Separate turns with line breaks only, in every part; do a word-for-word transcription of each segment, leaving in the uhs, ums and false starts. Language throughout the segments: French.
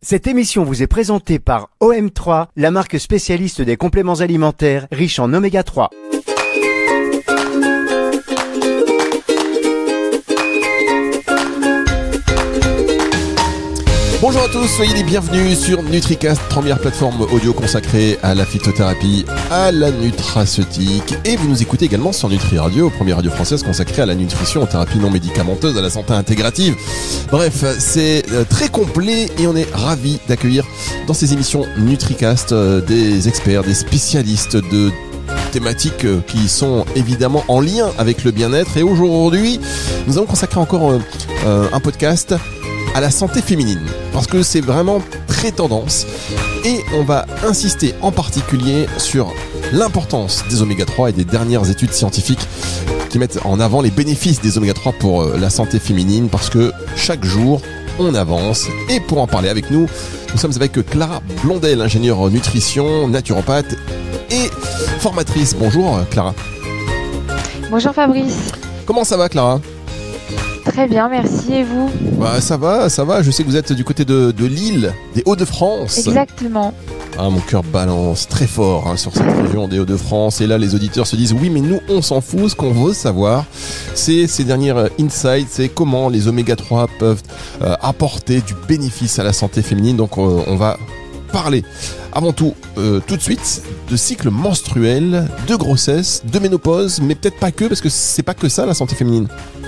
Cette émission vous est présentée par O M trois, la marque spécialiste des compléments alimentaires riches en oméga trois.
Bonjour à tous, soyez les bienvenus sur NutriCast, première plateforme audio consacrée à la phytothérapie, à la nutraceutique, et vous nous écoutez également sur Nutri Radio, première radio française consacrée à la nutrition, aux thérapies non médicamenteuses, à la santé intégrative. Bref, c'est très complet et on est ravis d'accueillir dans ces émissions NutriCast des experts, des spécialistes de thématiques qui sont évidemment en lien avec le bien-être. Et aujourd'hui, nous allons consacrer encore euh, un podcast à la santé féminine, parce que c'est vraiment très tendance, et on va insister en particulier sur l'importance des oméga trois et des dernières études scientifiques qui mettent en avant les bénéfices des oméga trois pour la santé féminine, parce que chaque jour on avance. Et pour en parler avec nous, nous sommes avec Clara Blondel, ingénieure nutrition, naturopathe et formatrice. Bonjour Clara.
Bonjour Fabrice.
Comment ça va Clara ?
Très bien, merci. Et vous ?
Bah ça va, ça va. Je sais que vous êtes du côté de, de Lille, des Hauts-de-France.
Exactement.
Ah, mon cœur balance très fort hein, sur cette région des Hauts-de-France. Et là, les auditeurs se disent, oui, mais nous, on s'en fout. Ce qu'on veut savoir, c'est ces dernières insights, c'est comment les oméga trois peuvent euh, apporter du bénéfice à la santé féminine. Donc, euh, on va parler avant tout, euh, tout de suite, de cycle menstruel, de grossesse, de ménopause, mais peut-être pas que, parce que c'est pas que ça, la santé féminine.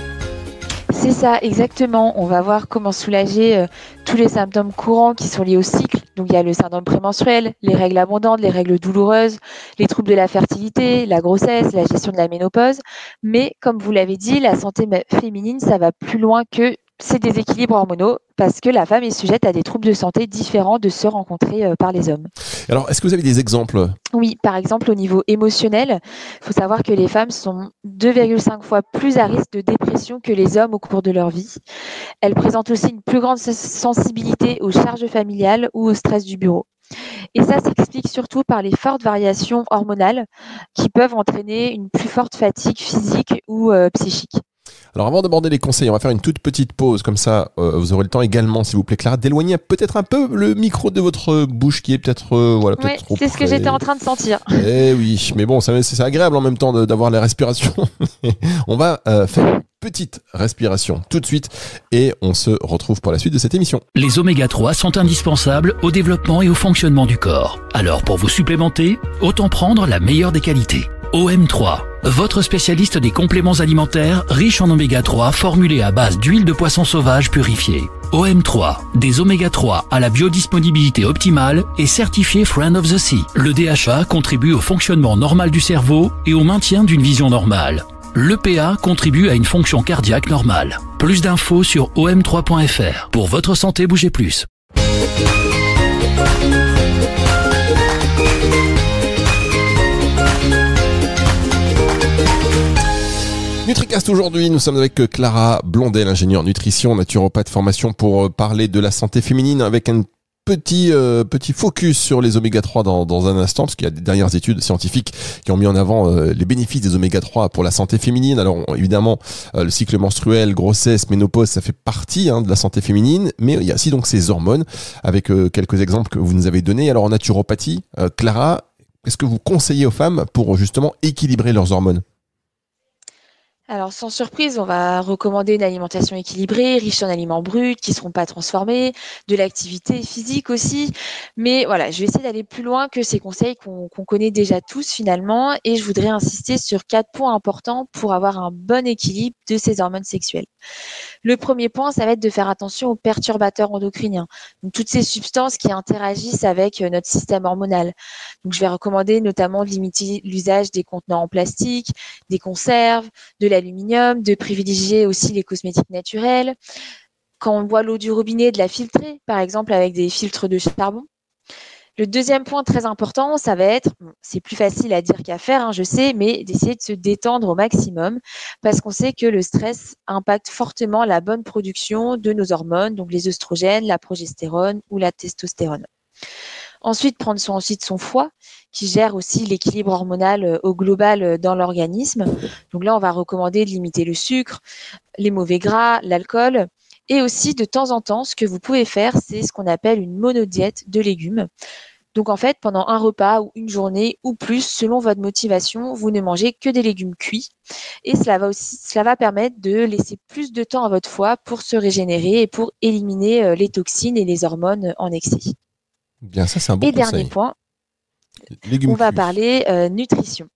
C'est ça, exactement. On va voir comment soulager euh, tous les symptômes courants qui sont liés au cycle. Donc, il y a le syndrome prémenstruel, les règles abondantes, les règles douloureuses, les troubles de la fertilité, la grossesse, la gestion de la ménopause. Mais, comme vous l'avez dit, la santé féminine, ça va plus loin que ces déséquilibres hormonaux, parce que la femme est sujette à des troubles de santé différents de ceux rencontrés euh, par les hommes.
Alors, est-ce que vous avez des exemples ?
Oui, par exemple, au niveau émotionnel, il faut savoir que les femmes sont deux virgule cinq fois plus à risque de dépression que les hommes au cours de leur vie. Elles présentent aussi une plus grande sensibilité aux charges familiales ou au stress du bureau. Et ça s'explique surtout par les fortes variations hormonales qui peuvent entraîner une plus forte fatigue physique ou euh, psychique.
Alors avant d'aborder les conseils, on va faire une toute petite pause, comme ça euh, vous aurez le temps également, s'il vous plaît Clara, d'éloigner peut-être un peu le micro de votre bouche qui est peut-être euh, voilà, peut-être
ouais,
trop
c'est ce que j'étais en train de sentir.
Eh oui, mais bon, c'est, c'est agréable en même temps de, d'avoir les respirations. On va euh, faire une petite respiration tout de suite et on se retrouve pour la suite de cette émission.
Les oméga trois sont indispensables au développement et au fonctionnement du corps. Alors pour vous supplémenter, autant prendre la meilleure des qualités. O M trois, votre spécialiste des compléments alimentaires riches en oméga trois formulés à base d'huile de poisson sauvage purifiée. O M trois, des oméga trois à la biodisponibilité optimale et certifié Friend of the Sea. Le D H A contribue au fonctionnement normal du cerveau et au maintien d'une vision normale. L'E P A contribue à une fonction cardiaque normale. Plus d'infos sur o m trois point f r. Pour votre santé, bougez plus.
NutriCast aujourd'hui, nous sommes avec Clara Blondel, ingénieure nutrition, naturopathe formation, pour parler de la santé féminine avec un petit euh, petit focus sur les oméga trois dans, dans un instant, parce qu'il y a des dernières études scientifiques qui ont mis en avant euh, les bénéfices des oméga trois pour la santé féminine. Alors on, évidemment, euh, le cycle menstruel, grossesse, ménopause, ça fait partie hein, de la santé féminine, mais il y a aussi donc ces hormones, avec euh, quelques exemples que vous nous avez donnés. Alors en naturopathie, euh, Clara, qu'est-ce que vous conseillez aux femmes pour justement équilibrer leurs hormones ?
Alors, sans surprise, on va recommander une alimentation équilibrée, riche en aliments bruts, qui ne seront pas transformés, de l'activité physique aussi. Mais voilà, je vais essayer d'aller plus loin que ces conseils qu'on, qu'on connaît déjà tous finalement. Et je voudrais insister sur quatre points importants pour avoir un bon équilibre de ces hormones sexuelles. Le premier point, ça va être de faire attention aux perturbateurs endocriniens. Donc, toutes ces substances qui interagissent avec notre système hormonal. Donc, je vais recommander notamment de limiter l'usage des contenants en plastique, des conserves, de l'aluminium, de privilégier aussi les cosmétiques naturels. Quand on boit l'eau du robinet, de la filtrer, par exemple avec des filtres de charbon. Le deuxième point très important, ça va être, bon, c'est plus facile à dire qu'à faire, hein, je sais, mais d'essayer de se détendre au maximum parce qu'on sait que le stress impacte fortement la bonne production de nos hormones, donc les œstrogènes, la progestérone ou la testostérone. Ensuite, prendre soin aussi de son foie, qui gère aussi l'équilibre hormonal au global dans l'organisme. Donc là, on va recommander de limiter le sucre, les mauvais gras, l'alcool Et aussi, de temps en temps, ce que vous pouvez faire, c'est ce qu'on appelle une monodiète de légumes. Donc en fait, pendant un repas ou une journée ou plus, selon votre motivation, vous ne mangez que des légumes cuits. Et cela va aussi, cela va permettre de laisser plus de temps à votre foie pour se régénérer et pour éliminer les toxines et les hormones en excès.
Bien, ça c'est un bon
et
conseil.
Dernier point,
légumes
on va
cuits.
parler euh, nutrition.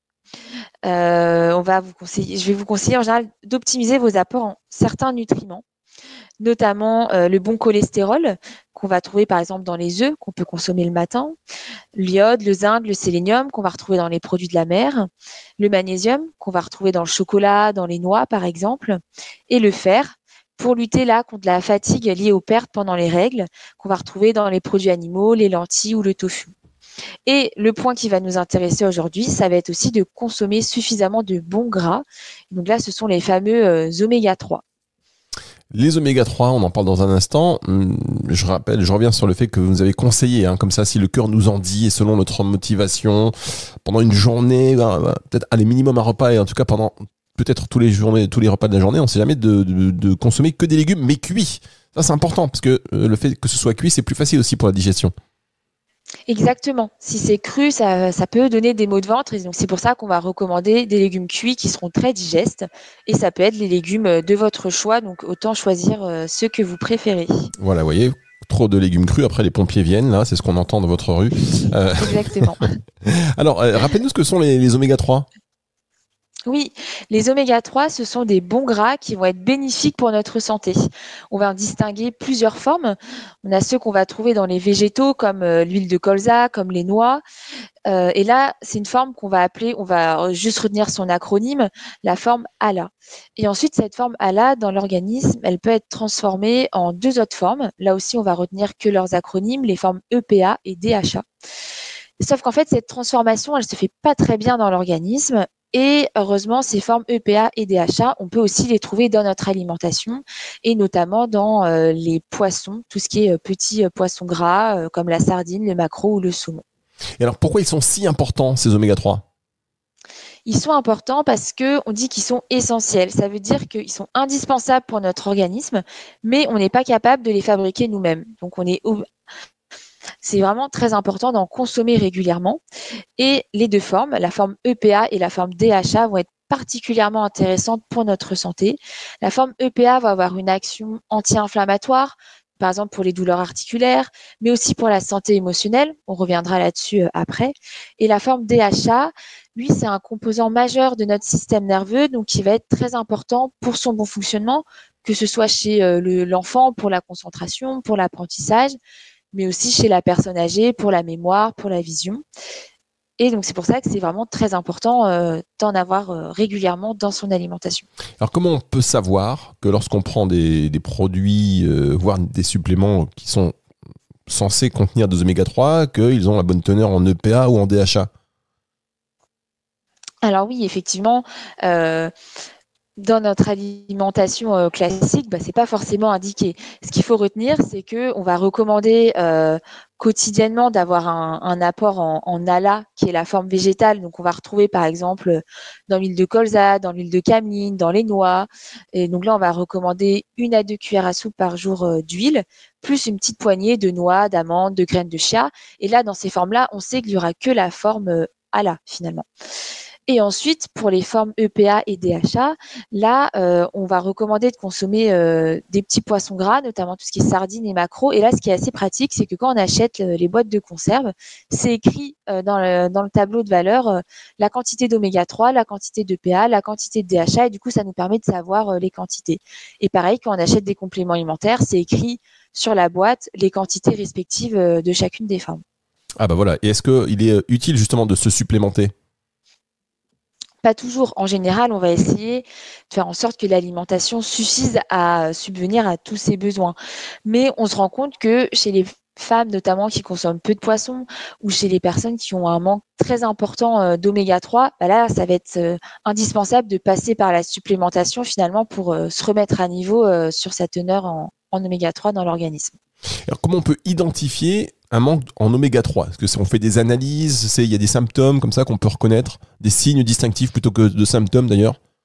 Euh, on va vous conseiller, je vais vous conseiller en général d'optimiser vos apports en certains nutriments, notamment euh, le bon cholestérol qu'on va trouver par exemple dans les œufs qu'on peut consommer le matin, l'iode, le zinc, le sélénium qu'on va retrouver dans les produits de la mer, le magnésium qu'on va retrouver dans le chocolat, dans les noix par exemple, et le fer pour lutter là contre la fatigue liée aux pertes pendant les règles qu'on va retrouver dans les produits animaux, les lentilles ou le tofu. Et le point qui va nous intéresser aujourd'hui, ça va être aussi de consommer suffisamment de bons gras. Donc là, ce sont les fameux euh, oméga trois.
Les oméga trois, on en parle dans un instant. Je rappelle, je reviens sur le fait que vous nous avez conseillé, hein, comme ça, si le cœur nous en dit et selon notre motivation, pendant une journée, ben, peut-être aller minimum un repas et en tout cas pendant peut-être tous les journées, tous les repas de la journée, on ne sait jamais de, de, de consommer que des légumes, mais cuits. Ça, c'est important parce que le fait que ce soit cuit, c'est plus facile aussi pour la digestion.
Exactement. Si c'est cru, ça, ça peut donner des maux de ventre. Et donc, c'est pour ça qu'on va recommander des légumes cuits qui seront très digestes. Et ça peut être les légumes de votre choix. Donc, autant choisir ceux que vous préférez.
Voilà, vous voyez, trop de légumes crus. Après, les pompiers viennent. Là, c'est ce qu'on entend dans votre rue. Euh...
Exactement.
Alors, euh, rappelez-nous ce que sont les, les oméga trois.
Oui, les oméga trois, ce sont des bons gras qui vont être bénéfiques pour notre santé. On va en distinguer plusieurs formes. On a ceux qu'on va trouver dans les végétaux, comme euh, l'huile de colza, comme les noix. Euh, et là, c'est une forme qu'on va appeler, on va juste retenir son acronyme, la forme A L A. Et ensuite, cette forme A L A, dans l'organisme, elle peut être transformée en deux autres formes. Là aussi, on va retenir que leurs acronymes, les formes E P A et D H A. Sauf qu'en fait, cette transformation, elle se fait pas très bien dans l'organisme. Et heureusement, ces formes E P A et D H A, on peut aussi les trouver dans notre alimentation et notamment dans euh, les poissons, tout ce qui est euh, petits euh, poissons gras euh, comme la sardine, le maquereau ou le saumon.
Et alors, pourquoi ils sont si importants, ces oméga trois ?
Ils sont importants parce que on dit qu'ils sont essentiels. Ça veut dire qu'ils sont indispensables pour notre organisme, mais on n'est pas capable de les fabriquer nous-mêmes. Donc, on est C'est vraiment très important d'en consommer régulièrement. Et les deux formes, la forme E P A et la forme D H A, vont être particulièrement intéressantes pour notre santé. La forme E P A va avoir une action anti-inflammatoire, par exemple pour les douleurs articulaires, mais aussi pour la santé émotionnelle. On reviendra là-dessus après. Et la forme D H A, lui, c'est un composant majeur de notre système nerveux, donc qui va être très important pour son bon fonctionnement, que ce soit chez le, l'enfant pour la concentration, pour l'apprentissage, mais aussi chez la personne âgée pour la mémoire, pour la vision. Et donc, c'est pour ça que c'est vraiment très important euh, d'en avoir euh, régulièrement dans son alimentation.
Alors, comment on peut savoir que lorsqu'on prend des, des produits, euh, voire des suppléments qui sont censés contenir des oméga trois, qu'ils ont la bonne teneur en E P A ou en D H A ?
Alors oui, effectivement, euh, dans notre alimentation euh, classique, bah, c'est pas forcément indiqué. Ce qu'il faut retenir, c'est que on va recommander euh, quotidiennement d'avoir un, un apport en, en A L A, qui est la forme végétale. Donc, on va retrouver par exemple dans l'huile de colza, dans l'huile de cameline, dans les noix. Et donc là, on va recommander une à deux cuillères à soupe par jour euh, d'huile, plus une petite poignée de noix, d'amandes, de graines de chia. Et là, dans ces formes-là, on sait qu'il y aura que la forme euh, A L A finalement. Et ensuite, pour les formes E P A et D H A, là, euh, on va recommander de consommer euh, des petits poissons gras, notamment tout ce qui est sardines et maquereaux. Et là, ce qui est assez pratique, c'est que quand on achète euh, les boîtes de conserve, c'est écrit euh, dans, le, dans le tableau de valeur euh, la quantité d'oméga trois, la quantité d'E P A, la quantité de D H A. Et du coup, ça nous permet de savoir euh, les quantités. Et pareil, quand on achète des compléments alimentaires, c'est écrit sur la boîte les quantités respectives euh, de chacune des formes.
Ah bah voilà. Et est-ce qu'il est utile justement de se supplémenter ?
Pas toujours. En général, on va essayer de faire en sorte que l'alimentation suffise à subvenir à tous ses besoins. Mais on se rend compte que chez les femmes, notamment, qui consomment peu de poissons, ou chez les personnes qui ont un manque très important d'oméga trois, bah là, ça va être indispensable de passer par la supplémentation finalement pour se remettre à niveau sur sa teneur en, en oméga trois dans l'organisme.
Alors, comment on peut identifier un manque en oméga trois ? Est-ce que on fait des analyses, c'est, il y a des symptômes comme ça qu'on peut reconnaître, des signes distinctifs plutôt que de symptômes d'ailleurs ?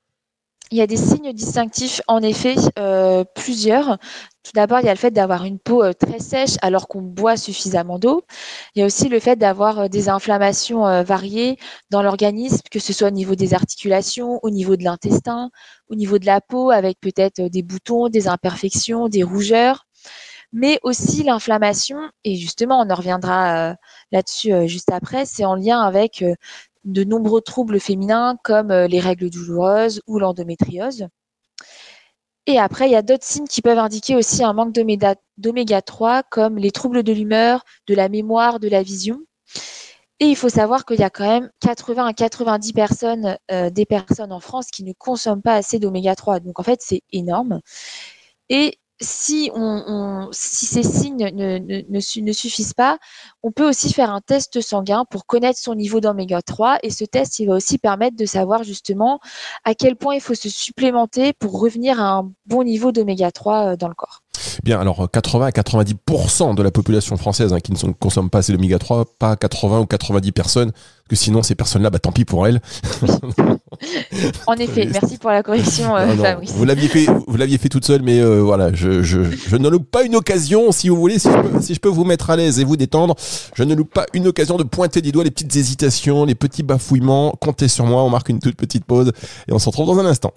Il y a des signes distinctifs, en effet, euh, plusieurs. Tout d'abord, il y a le fait d'avoir une peau euh, très sèche alors qu'on boit suffisamment d'eau. Il y a aussi le fait d'avoir euh, des inflammations euh, variées dans l'organisme, que ce soit au niveau des articulations, au niveau de l'intestin, au niveau de la peau, avec peut-être euh, des boutons, des imperfections, des rougeurs. Mais aussi l'inflammation, et justement, on en reviendra euh, là-dessus euh, juste après, c'est en lien avec euh, de nombreux troubles féminins comme euh, les règles douloureuses ou l'endométriose. Et après, il y a d'autres signes qui peuvent indiquer aussi un manque d'oméga, d'oméga trois, comme les troubles de l'humeur, de la mémoire, de la vision. Et il faut savoir qu'il y a quand même quatre-vingts à quatre-vingt-dix personnes, euh, des personnes en France qui ne consomment pas assez d'oméga trois. Donc en fait, c'est énorme. Et si, on, on, si ces signes ne, ne, ne, ne suffisent pas, on peut aussi faire un test sanguin pour connaître son niveau d'oméga trois. Et ce test, il va aussi permettre de savoir justement à quel point il faut se supplémenter pour revenir à un bon niveau d'oméga trois dans le corps.
Bien, alors quatre-vingts à quatre-vingt-dix pour cent de la population française hein, qui ne consomme pas assez d'oméga trois, pas quatre-vingts ou quatre-vingt-dix personnes, parce que sinon ces personnes-là, bah tant pis pour elles.
En effet, merci pour la correction, euh,
non, non,
Fabrice.
Vous l'aviez fait, vous l'aviez fait toute seule, mais euh, voilà, je, je, je ne loupe pas une occasion, si vous voulez, si je, peux, si je peux vous mettre à l'aise et vous détendre, je ne loupe pas une occasion de pointer du doigt les petites hésitations, les petits bafouillements. Comptez sur moi, on marque une toute petite pause et on se retrouve dans un instant.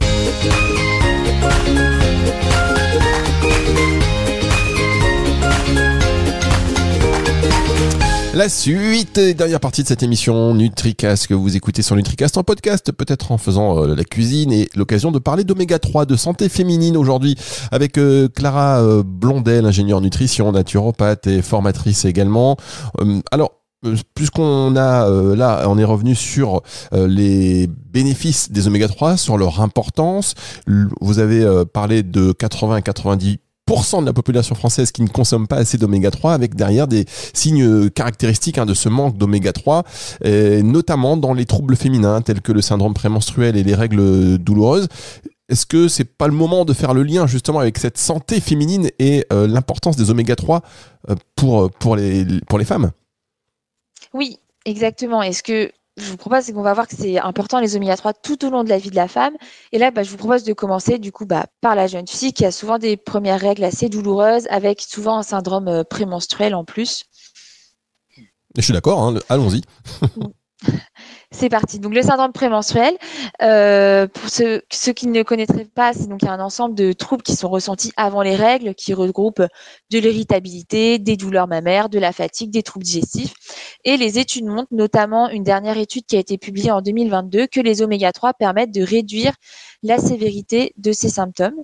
La suite, dernière partie de cette émission NutriCast que vous écoutez sur NutriCast en podcast, peut-être en faisant euh, la cuisine et l'occasion de parler d'oméga trois, de santé féminine aujourd'hui avec euh, Clara euh, Blondel, ingénieure nutrition, naturopathe et formatrice également. Euh, alors, puisqu'on a euh, là, on est revenu sur euh, les bénéfices des oméga trois, sur leur importance. Vous avez euh, parlé de quatre-vingts à quatre-vingt-dix pour cent de la population française qui ne consomme pas assez d'oméga trois, avec derrière des signes caractéristiques hein, de ce manque d'oméga trois, et notamment dans les troubles féminins tels que le syndrome prémenstruel et les règles douloureuses. Est-ce que c'est pas le moment de faire le lien justement avec cette santé féminine et euh, l'importance des oméga trois euh, pour, pour, les, pour les femmes ?
Oui, exactement. Est-ce que je vous propose, c'est qu'on va voir que c'est important les oméga trois tout au long de la vie de la femme. Et là, bah, je vous propose de commencer du coup bah, par la jeune fille qui a souvent des premières règles assez douloureuses, avec souvent un syndrome euh, prémenstruel en plus.
Je suis d'accord, hein, allons-y.
C'est parti. Donc le syndrome prémenstruel, euh, pour ceux, ceux qui ne connaîtraient pas, c'est donc un ensemble de troubles qui sont ressentis avant les règles, qui regroupent de l'irritabilité, des douleurs mammaires, de la fatigue, des troubles digestifs. Et les études montrent, notamment une dernière étude qui a été publiée en deux mille vingt-deux, que les oméga trois permettent de réduire la sévérité de ces symptômes.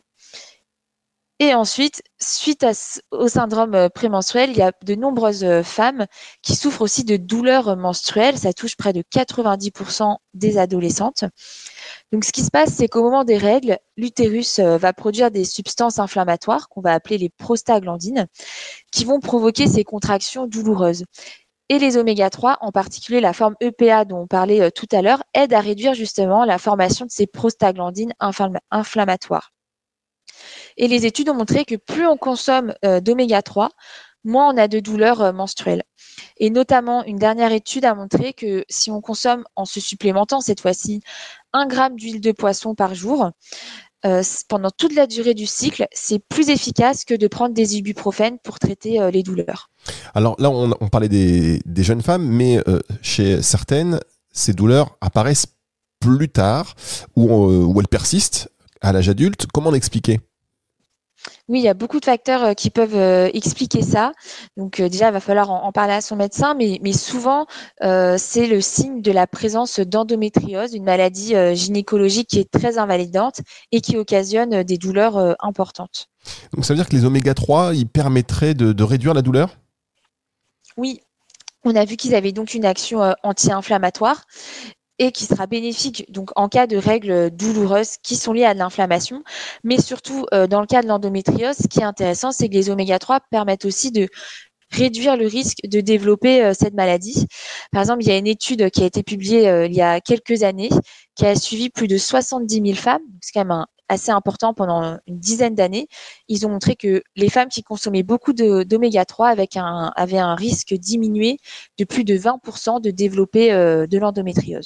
Et ensuite, suite à, au syndrome prémenstruel, il y a de nombreuses femmes qui souffrent aussi de douleurs menstruelles. Ça touche près de quatre-vingt-dix pour cent des adolescentes. Donc, ce qui se passe, c'est qu'au moment des règles, l'utérus va produire des substances inflammatoires qu'on va appeler les prostaglandines, qui vont provoquer ces contractions douloureuses. Et les oméga trois, en particulier la forme E P A dont on parlait tout à l'heure, aident à réduire justement la formation de ces prostaglandines inflammatoires. Et les études ont montré que plus on consomme euh, d'oméga trois, moins on a de douleurs euh, menstruelles. Et notamment, une dernière étude a montré que si on consomme, en se supplémentant cette fois-ci, un gramme d'huile de poisson par jour, euh, pendant toute la durée du cycle, c'est plus efficace que de prendre des ibuprofènes pour traiter euh, les douleurs.
Alors là, on, on parlait des, des jeunes femmes, mais euh, chez certaines, ces douleurs apparaissent plus tard ou, euh, ou elles persistent à l'âge adulte. Comment l'expliquer ?
Oui, il y a beaucoup de facteurs euh, qui peuvent euh, expliquer ça. Donc euh, déjà, il va falloir en, en parler à son médecin, mais, mais souvent, euh, c'est le signe de la présence d'endométriose, une maladie euh, gynécologique qui est très invalidante et qui occasionne euh, des douleurs euh, importantes.
Donc ça veut dire que les oméga trois, ils permettraient de, de réduire la douleur ?
Oui, on a vu qu'ils avaient donc une action euh, anti-inflammatoire et qui sera bénéfique donc en cas de règles douloureuses qui sont liées à de l'inflammation, mais surtout euh, dans le cas de l'endométriose, ce qui est intéressant, c'est que les oméga trois permettent aussi de réduire le risque de développer euh, cette maladie. Par exemple, il y a une étude qui a été publiée euh, il y a quelques années, qui a suivi plus de soixante-dix mille femmes, c'est quand même un, assez important pendant une dizaine d'années. Ils ont montré que les femmes qui consommaient beaucoup de, d'oméga trois avec un, avaient un risque diminué de plus de vingt pour cent de développer euh, de l'endométriose.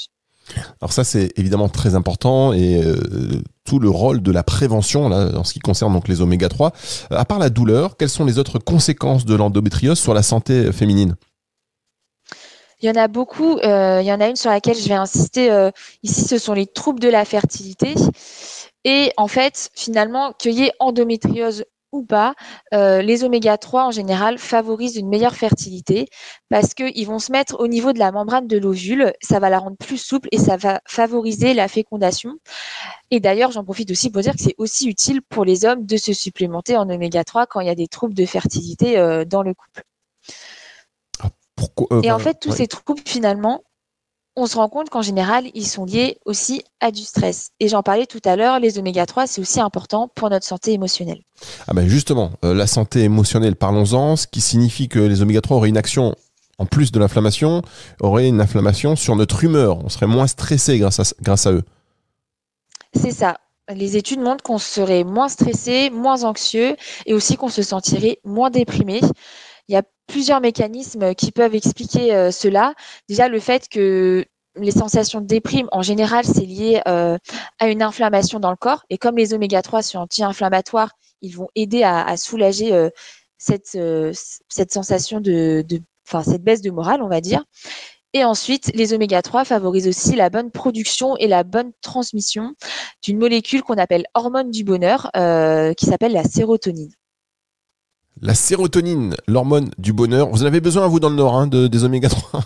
Alors ça, c'est évidemment très important et euh, tout le rôle de la prévention là, en ce qui concerne donc les oméga trois. Euh, à part la douleur, quelles sont les autres conséquences de l'endométriose sur la santé féminine ?
Il y en a beaucoup. Euh, il y en a une sur laquelle je vais insister euh, ici, ce sont les troubles de la fertilité. Et en fait, finalement, qu'il y ait endométriose ou pas, euh, les oméga trois en général favorisent une meilleure fertilité parce qu'ils vont se mettre au niveau de la membrane de l'ovule, ça va la rendre plus souple et ça va favoriser la fécondation. Et d'ailleurs, j'en profite aussi pour dire que c'est aussi utile pour les hommes de se supplémenter en oméga trois quand il y a des troubles de fertilité euh, dans le couple.
Ah, pourquoi, euh,
et en fait, tous
ouais.
ces troubles, finalement, on se rend compte qu'en général, ils sont liés aussi à du stress. Et j'en parlais tout à l'heure, les oméga trois, c'est aussi important pour notre santé émotionnelle.
Ah ben justement, euh, la santé émotionnelle, parlons-en, ce qui signifie que les oméga trois auraient une action, en plus de l'inflammation, auraient une inflammation sur notre humeur. On serait moins stressé grâce à, grâce à eux.
C'est ça. Les études montrent qu'on serait moins stressé, moins anxieux et aussi qu'on se sentirait moins déprimé. Il y a plusieurs mécanismes qui peuvent expliquer euh, cela. Déjà, le fait que les sensations de déprime, en général, c'est lié euh, à une inflammation dans le corps. Et comme les oméga trois sont anti-inflammatoires, ils vont aider à, à soulager euh, cette, euh, cette sensation de, de, enfin, cette baisse de morale, on va dire. Et ensuite, les oméga trois favorisent aussi la bonne production et la bonne transmission d'une molécule qu'on appelle hormone du bonheur, euh, qui s'appelle la sérotonine.
La sérotonine, l'hormone du bonheur. Vous en avez besoin, vous, dans le Nord, hein, de, des oméga trois.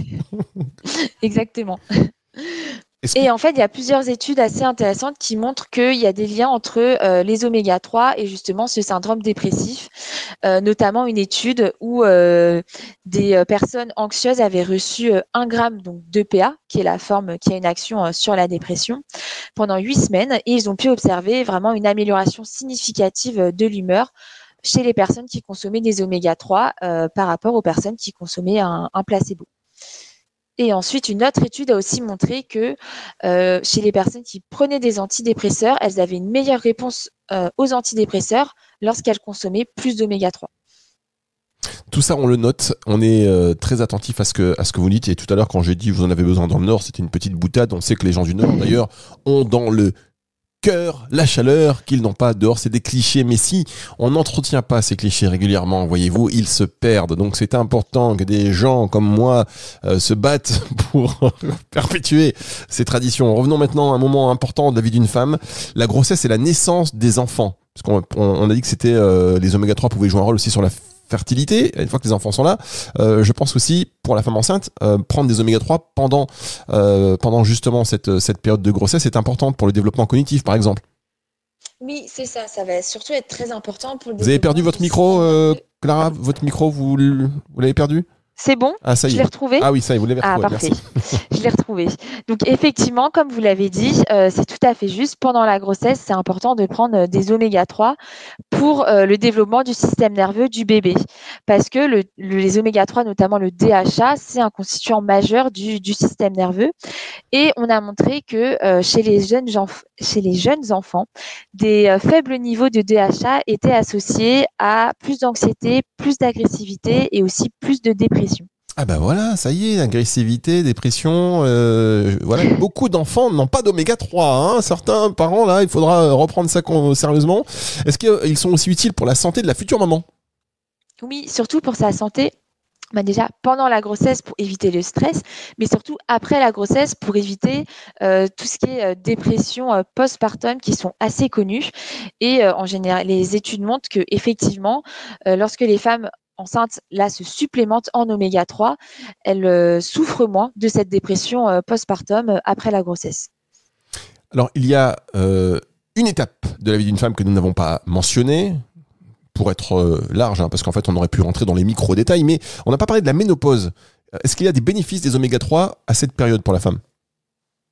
Exactement.
Est-ce que...
Et en fait, il y a plusieurs études assez intéressantes qui montrent qu'il y a des liens entre euh, les oméga trois et justement ce syndrome dépressif, euh, notamment une étude où euh, des euh, personnes anxieuses avaient reçu euh, un gramme donc, d'E P A, qui est la forme qui a une action euh, sur la dépression, pendant huit semaines, et ils ont pu observer vraiment une amélioration significative de l'humeur chez les personnes qui consommaient des oméga trois euh, par rapport aux personnes qui consommaient un, un placebo. Et ensuite, une autre étude a aussi montré que euh, chez les personnes qui prenaient des antidépresseurs, elles avaient une meilleure réponse euh, aux antidépresseurs lorsqu'elles consommaient plus d'oméga trois.
Tout ça, on le note. On est euh, très attentif à ce que à ce que vous dites. Et tout à l'heure, quand j'ai dit vous en avez besoin dans le Nord, c'était une petite boutade. On sait que les gens du Nord, d'ailleurs, ont dans le cœur la chaleur qu'ils n'ont pas dehors. C'est des clichés, mais si on n'entretient pas ces clichés régulièrement, voyez-vous, ils se perdent. Donc c'est important que des gens comme moi euh, se battent pour perpétuer ces traditions. Revenons maintenant à un moment important de la vie d'une femme, la grossesse et la naissance des enfants. Parce qu'on on, on a dit que c'était euh, les oméga trois pouvaient jouer un rôle aussi sur la fertilité, une fois que les enfants sont là. Euh, je pense aussi, pour la femme enceinte, euh, prendre des oméga trois pendant, euh, pendant justement cette, cette période de grossesse est importante pour le développement cognitif, par exemple.
Oui, c'est ça. Ça va surtout être très important pour le
Vous avez perdu votre micro, euh, Clara? Votre micro, vous, vous l'avez perdu?
C'est bon?
Ah, ça y est.
Je l'ai retrouvé?
Ah oui, ça y est, vous l'avez retrouvé.
Ah, parfait.
Merci.
Je l'ai retrouvé. Donc, effectivement, comme vous l'avez dit, euh, c'est tout à fait juste. Pendant la grossesse, c'est important de prendre des oméga trois pour euh, le développement du système nerveux du bébé. Parce que le, le, les oméga trois, notamment le D H A, c'est un constituant majeur du, du système nerveux. Et on a montré que euh, chez, les jeunes, chez les jeunes enfants, des euh, faibles niveaux de D H A étaient associés à plus d'anxiété, plus d'agressivité et aussi plus de dépression.
Ah ben voilà, ça y est, agressivité, dépression, euh, voilà, beaucoup d'enfants n'ont pas d'oméga trois, hein. Certains parents là, il faudra reprendre ça sérieusement. Est-ce qu'ils sont aussi utiles pour la santé de la future maman?
Oui, surtout pour sa santé. Bah déjà pendant la grossesse pour éviter le stress, mais surtout après la grossesse pour éviter euh, tout ce qui est euh, dépression euh, postpartum qui sont assez connues. Et euh, en général, les études montrent que effectivement, euh, lorsque les femmes enceintes là se supplémentent en oméga trois, elles euh, souffrent moins de cette dépression euh, postpartum euh, après la grossesse.
Alors il y a euh, une étape de la vie d'une femme que nous n'avons pas mentionnée, pour être euh, large, hein, parce qu'en fait on aurait pu rentrer dans les micro-détails, mais on n'a pas parlé de la ménopause. Est-ce qu'il y a des bénéfices des oméga trois à cette période pour la femme?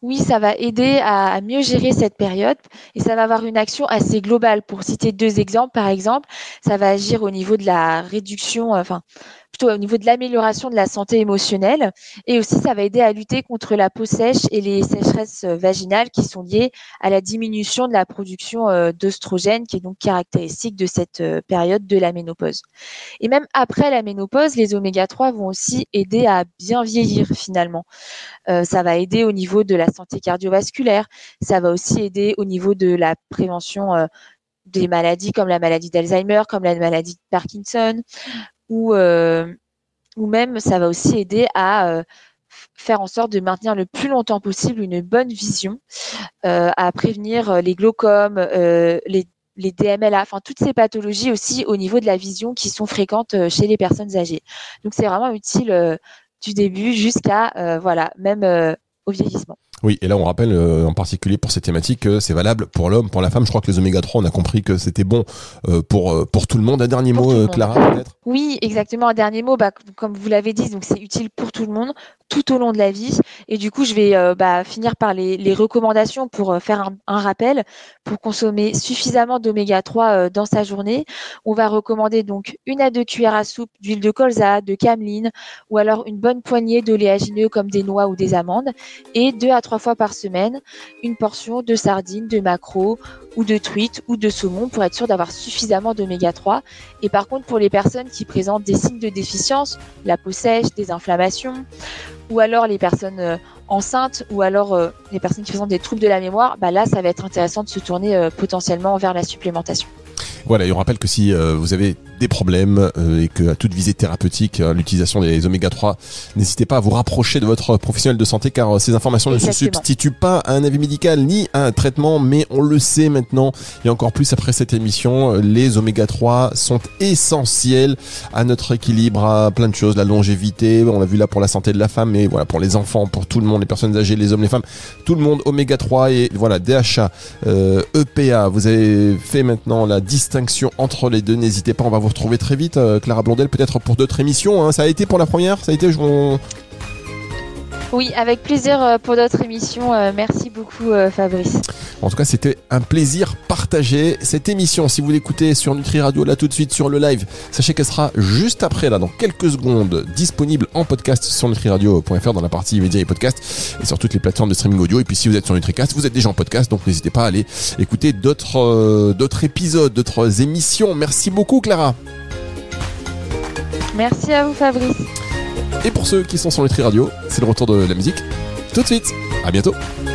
Oui, ça va aider à, à mieux gérer cette période et ça va avoir une action assez globale. Pour citer deux exemples, par exemple, ça va agir au niveau de la réduction, euh, enfin plutôt au niveau de l'amélioration de la santé émotionnelle et aussi ça va aider à lutter contre la peau sèche et les sécheresses euh, vaginales qui sont liées à la diminution de la production euh, d'œstrogènes qui est donc caractéristique de cette euh, période de la ménopause. Et même après la ménopause, les oméga trois vont aussi aider à bien vieillir finalement. Euh, ça va aider au niveau de la santé cardiovasculaire, ça va aussi aider au niveau de la prévention euh, des maladies comme la maladie d'Alzheimer, comme la maladie de Parkinson, ou, euh, ou même ça va aussi aider à euh, faire en sorte de maintenir le plus longtemps possible une bonne vision, euh, à prévenir les glaucomes, euh, les les D M L A, enfin toutes ces pathologies aussi au niveau de la vision qui sont fréquentes chez les personnes âgées. Donc c'est vraiment utile euh, du début jusqu'à euh, voilà, même euh, au vieillissement.
Oui, et là on rappelle euh, en particulier pour cette thématique que c'est valable pour l'homme, pour la femme. Je crois que les oméga trois, on a compris que c'était bon euh, pour euh, pour tout le monde. Un dernier pour mot, euh, Clara, peut-être ?
Oui, exactement. Un dernier mot, bah, comme vous l'avez dit, donc c'est utile pour tout le monde, tout au long de la vie. Et du coup, je vais euh, bah, finir par les, les recommandations pour euh, faire un, un rappel. Pour consommer suffisamment d'oméga trois euh, dans sa journée, on va recommander donc une à deux cuillères à soupe d'huile de colza, de cameline, ou alors une bonne poignée d'oléagineux comme des noix ou des amandes, et deux à trois fois par semaine, une portion de sardines, de maquereaux ou de truites ou de saumon pour être sûr d'avoir suffisamment d'oméga trois. Et par contre, pour les personnes qui présentent des signes de déficience, la peau sèche, des inflammations, ou alors les personnes euh, enceintes, ou alors euh, les personnes qui présentent des troubles de la mémoire, bah là, ça va être intéressant de se tourner euh, potentiellement vers la supplémentation.
Voilà, et on rappelle que si euh, vous avez des problèmes euh, et que à toute visée thérapeutique, euh, l'utilisation des oméga trois, n'hésitez pas à vous rapprocher de votre professionnel de santé car euh, ces informations Exactement. ne se substituent pas à un avis médical ni à un traitement, mais on le sait maintenant et encore plus après cette émission, les oméga trois sont essentiels à notre équilibre, à plein de choses, la longévité, on l'a vu là pour la santé de la femme, mais voilà pour les enfants, pour tout le monde, les personnes âgées, les hommes, les femmes, tout le monde, oméga trois et voilà, D H A, euh, E P A, vous avez fait maintenant la distinction entre les deux, n'hésitez pas, on va vous retrouver très vite, euh, Clara Blondel, peut-être pour d'autres émissions, hein. Ça a été pour la première, ça a été... Je...
Oui, avec plaisir pour d'autres émissions. Euh, merci beaucoup euh, Fabrice.
En tout cas, c'était un plaisir partagé. Cette émission, si vous l'écoutez sur Nutri Radio, là tout de suite sur le live, sachez qu'elle sera juste après, là, dans quelques secondes, disponible en podcast sur nutriradio point f r dans la partie médias et podcasts et sur toutes les plateformes de streaming audio. Et puis si vous êtes sur Nutricast, vous êtes déjà en podcast, donc n'hésitez pas à aller écouter d'autres, euh, d'autres épisodes, d'autres émissions. Merci beaucoup Clara.
Merci à vous Fabrice.
Et pour ceux qui sont sur Nutri Radio, c'est le retour de la musique. Tout de suite. À bientôt.